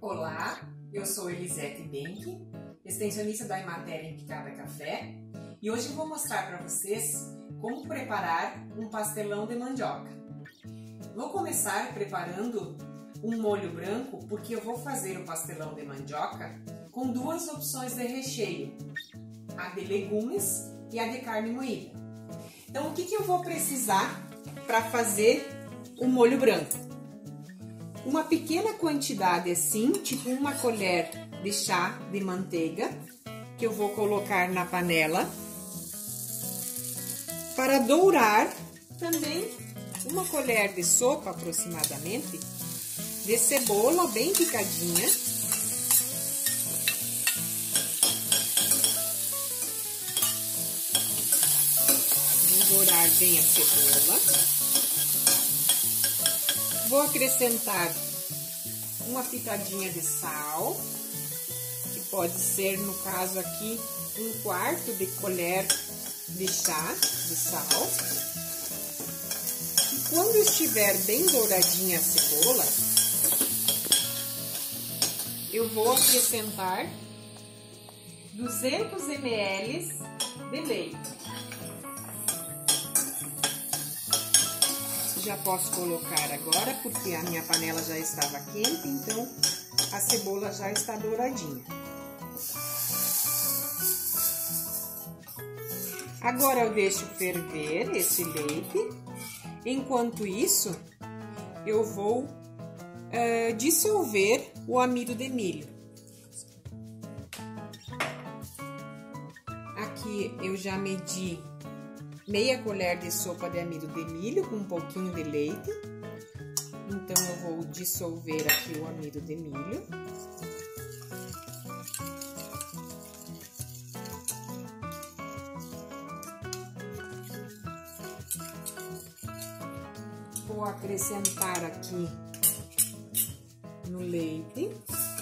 Olá, eu sou Elisete Benck, extensionista da Emater em Picada Café, e hoje vou mostrar para vocês como preparar um pastelão de mandioca. Vou começar preparando um molho branco porque eu vou fazer o pastelão de mandioca com duas opções de recheio, a de legumes e a de carne moída. Então o que eu vou precisar para fazer o molho branco? Uma pequena quantidade assim, tipo uma colher de chá de manteiga, que eu vou colocar na panela. Para dourar, também uma colher de sopa aproximadamente de cebola bem picadinha. Vou dourar bem a cebola. Vou acrescentar uma pitadinha de sal, que pode ser, no caso aqui, 1/4 de colher de chá de sal. E quando estiver bem douradinha a cebola, eu vou acrescentar 200 ml de leite. Já posso colocar agora, porque a minha panela já estava quente, então a cebola já está douradinha. Agora eu deixo ferver esse leite. Enquanto isso, eu vou dissolver o amido de milho. Aqui eu já medi meia colher de sopa de amido de milho com um pouquinho de leite. Então, eu vou dissolver aqui o amido de milho. Vou acrescentar aqui no leite.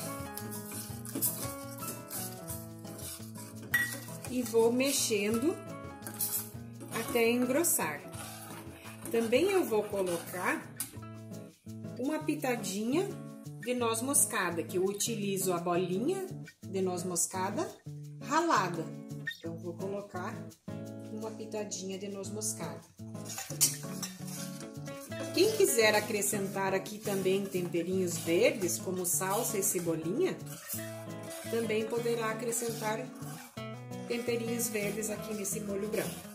E vou mexendo até engrossar. Também eu vou colocar uma pitadinha de noz moscada, que eu utilizo a bolinha de noz moscada ralada. Então, vou colocar uma pitadinha de noz moscada. Quem quiser acrescentar aqui também temperinhos verdes, como salsa e cebolinha, também poderá acrescentar temperinhos verdes aqui nesse molho branco.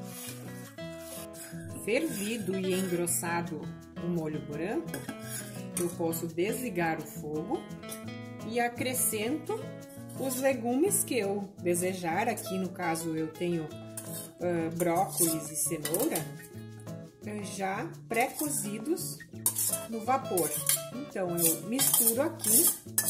Fervido e engrossado o molho branco, eu posso desligar o fogo e acrescento os legumes que eu desejar. Aqui no caso eu tenho brócolis e cenoura já pré-cozidos no vapor. Então eu misturo aqui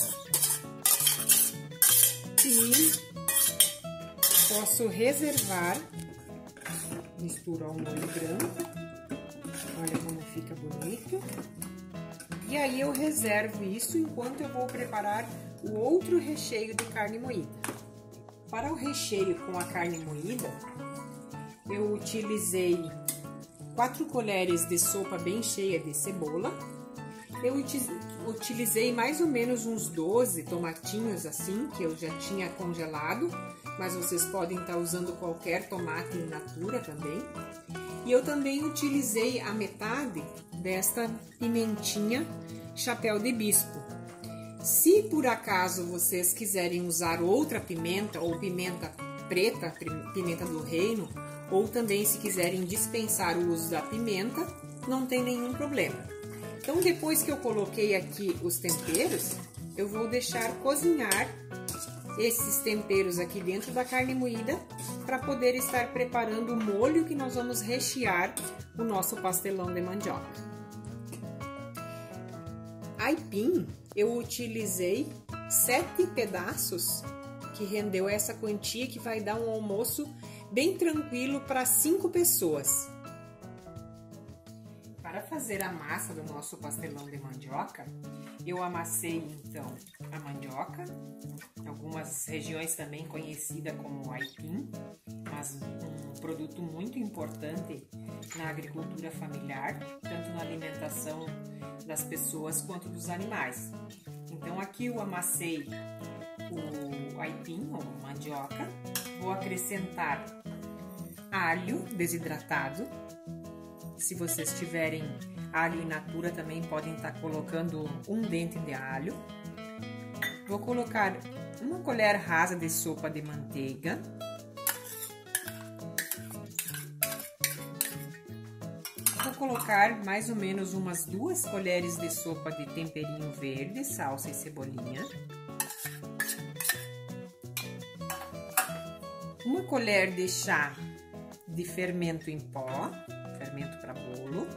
e posso reservar. Misturo ao molho branco, olha como fica bonito. E aí eu reservo isso enquanto eu vou preparar o outro recheio de carne moída. Para o recheio com a carne moída, eu utilizei 4 colheres de sopa bem cheia de cebola. Eu utilizei mais ou menos uns 12 tomatinhos assim, que eu já tinha congelado, mas vocês podem estar usando qualquer tomate in natura também. E eu também utilizei a metade desta pimentinha chapéu de bispo. Se por acaso vocês quiserem usar outra pimenta, ou pimenta preta, pimenta do reino, ou também se quiserem dispensar o uso da pimenta, não tem nenhum problema. Então, depois que eu coloquei aqui os temperos, eu vou deixar cozinhar esses temperos aqui dentro da carne moída para poder estar preparando o molho que nós vamos rechear o nosso pastelão de mandioca. Aipim, eu utilizei 7 pedaços, que rendeu essa quantia que vai dar um almoço bem tranquilo para 5 pessoas. Para fazer a massa do nosso pastelão de mandioca, eu amassei então a mandioca, em algumas regiões também conhecida como aipim, mas um produto muito importante na agricultura familiar, tanto na alimentação das pessoas quanto dos animais. Então, aqui eu amassei o aipim, ou mandioca. Vou acrescentar alho desidratado. Se vocês tiverem alho in natura, também podem estar colocando um dente de alho. Vou colocar uma colher rasa de sopa de manteiga. Vou colocar mais ou menos umas 2 colheres de sopa de temperinho verde, salsa e cebolinha. Uma colher de chá de fermento em pó, fermento para bolo.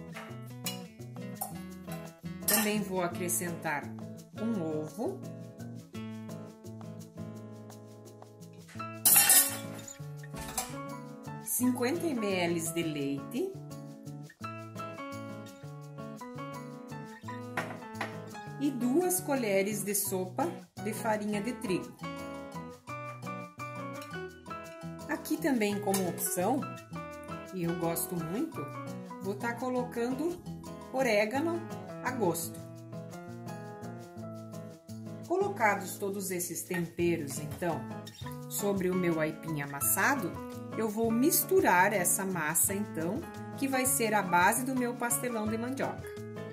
Também vou acrescentar um ovo. 50 ml de leite. E 2 colheres de sopa de farinha de trigo. Aqui também como opção, e eu gosto muito, vou estar colocando orégano a gosto. Colocados todos esses temperos, então, sobre o meu aipim amassado, eu vou misturar essa massa, então, que vai ser a base do meu pastelão de mandioca.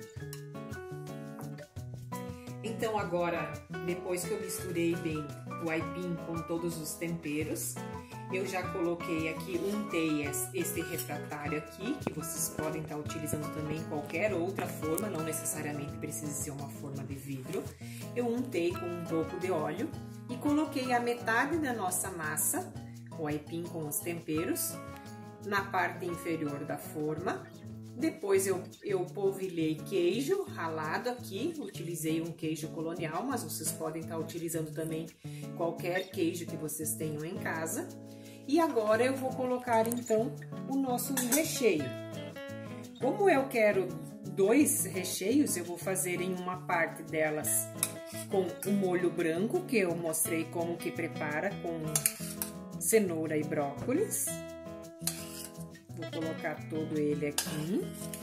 Então, agora, depois que eu misturei bem o aipim com todos os temperos, eu já coloquei aqui, untei este refratário aqui, que vocês podem estar utilizando também qualquer outra forma, não necessariamente precisa ser uma forma de vidro. Eu untei com um pouco de óleo e coloquei a metade da nossa massa, o aipim com os temperos, na parte inferior da forma. Depois eu polvilhei queijo ralado aqui, utilizei um queijo colonial, mas vocês podem estar utilizando também qualquer queijo que vocês tenham em casa. E agora eu vou colocar então o nosso recheio. Como eu quero 2 recheios, eu vou fazer em uma parte delas com o molho branco, que eu mostrei como que prepara com cenoura e brócolis. Vou colocar todo ele aqui.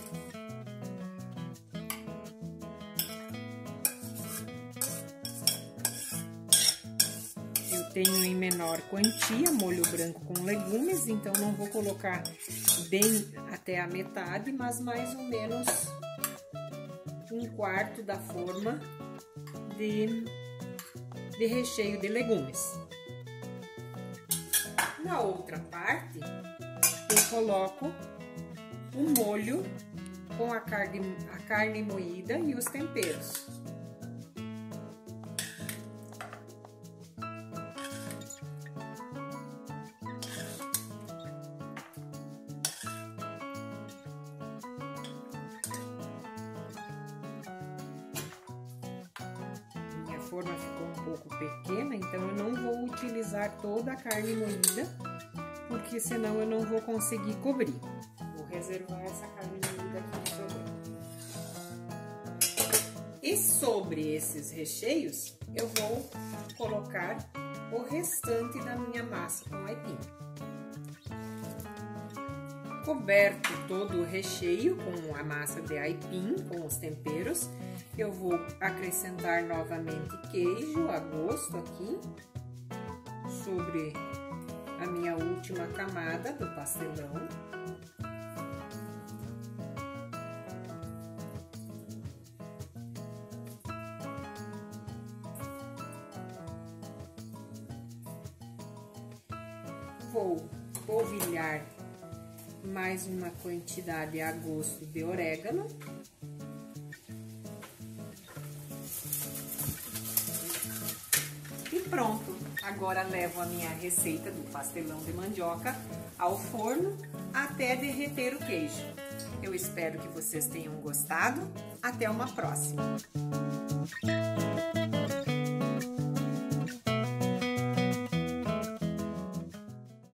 Eu tenho em menor quantia molho branco com legumes, então não vou colocar bem até a metade, mas mais ou menos 1/4 da forma de recheio de legumes. Na outra parte, eu coloco o molho com a carne moída e os temperos. Minha forma ficou um pouco pequena, então eu não vou utilizar toda a carne moída, porque senão eu não vou conseguir cobrir. Vou reservar essa carne moída aqui sobre. E sobre esses recheios, eu vou colocar o restante da minha massa com aipim. Coberto todo o recheio com a massa de aipim, com os temperos, eu vou acrescentar novamente queijo a gosto aqui, sobre a minha última camada do pastelão. Vou polvilhar mais uma quantidade a gosto de orégano. E pronto! Agora levo a minha receita do pastelão de mandioca ao forno até derreter o queijo. Eu espero que vocês tenham gostado. Até uma próxima!